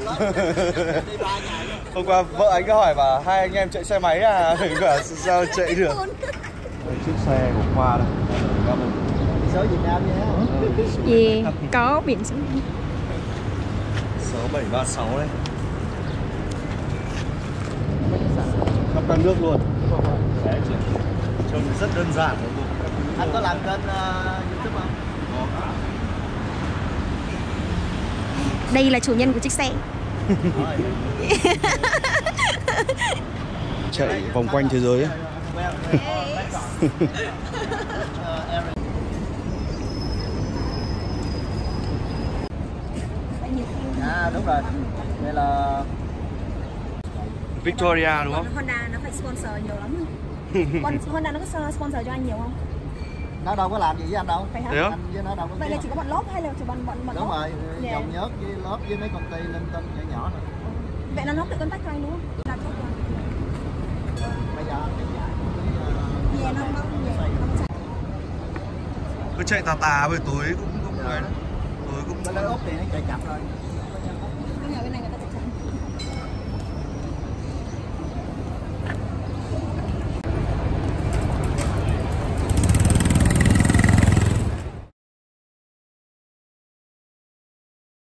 Hôm qua vợ anh có hỏi mà hai anh em chạy xe máy à? Quả sao chạy được? Chiếc xe của Khoa đây. Số Việt Nam nhé. Gì? Có biển số 6736 đấy. Khắp cả nước luôn. Đấy chị. Trông rất đơn giản đúng không? Anh có làm kênh YouTube không? Đây là chủ nhân của chiếc xe. Chạy vòng quanh thế giới ấy. Đúng rồi. Đây là Victoria đúng không? Honda nó phải sponsor nhiều lắm. Honda nó có sponsor cho anh nhiều không? nó đâu có làm gì với anh đâu. Phải hả? Thế á? Anh với nó đâu có. Vậy là chỉ có bọn lốp hay là chỉ bọn đúng lốp? rồi, dòng nhớt với lốp với mấy công ty linh tinh nhỏ nhỏ này. Vậy là lốp tự contact cho anh đúng không? Là tốt rồi. Bây giờ Về nó chạy. Cứ chạy tà tà buổi tối cũng đấy. Tối cũng bên đây ốp thì nó chạy chậm rồi.